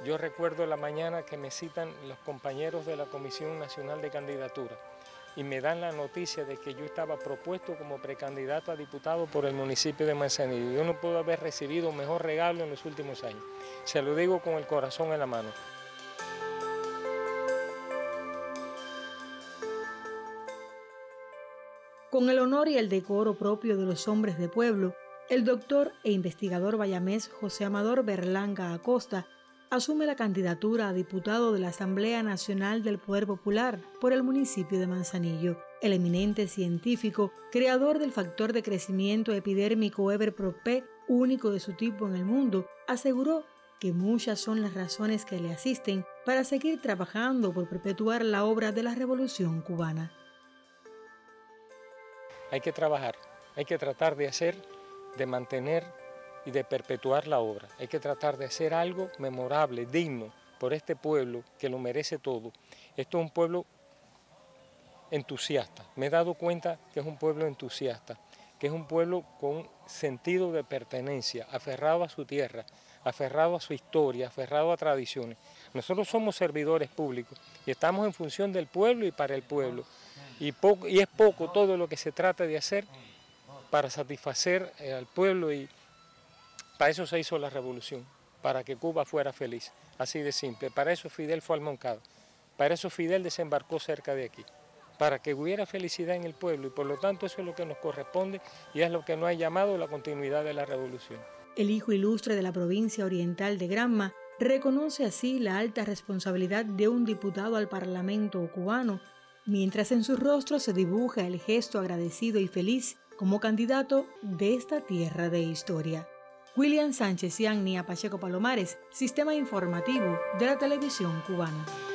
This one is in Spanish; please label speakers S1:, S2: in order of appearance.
S1: Yo recuerdo la mañana que me citan los compañeros de la Comisión Nacional de Candidatura y me dan la noticia de que yo estaba propuesto como precandidato a diputado por el municipio de Manzanillo. Yo no puedo haber recibido un mejor regalo en los últimos años. Se lo digo con el corazón en la mano.
S2: Con el honor y el decoro propio de los hombres de pueblo, el doctor e investigador bayamés José Amador Berlanga Acosta asume la candidatura a diputado de la Asamblea Nacional del Poder Popular por el municipio de Manzanillo. El eminente científico, creador del factor de crecimiento epidérmico Everprop, único de su tipo en el mundo, aseguró que muchas son las razones que le asisten para seguir trabajando por perpetuar la obra de la Revolución Cubana.
S1: Hay que trabajar, hay que tratar de hacer, de mantener y de perpetuar la obra. Hay que tratar de hacer algo memorable, digno, por este pueblo que lo merece todo. Esto es un pueblo entusiasta. Me he dado cuenta que es un pueblo entusiasta, que es un pueblo con sentido de pertenencia, aferrado a su tierra, aferrado a su historia, aferrado a tradiciones. Nosotros somos servidores públicos y estamos en función del pueblo y para el pueblo. Y es poco todo lo que se trata de hacer para satisfacer al pueblo, y para eso se hizo la revolución, para que Cuba fuera feliz, así de simple. Para eso Fidel fue al Moncada, para eso Fidel desembarcó cerca de aquí, para que hubiera felicidad en el pueblo, y por lo tanto eso es lo que nos corresponde y es lo que nos ha llamado la continuidad de la revolución.
S2: El hijo ilustre de la provincia oriental de Granma reconoce así la alta responsabilidad de un diputado al Parlamento cubano, mientras en su rostro se dibuja el gesto agradecido y feliz como candidato de esta tierra de historia. William Sánchez y Agnia Pacheco Palomares, Sistema Informativo de la Televisión Cubana.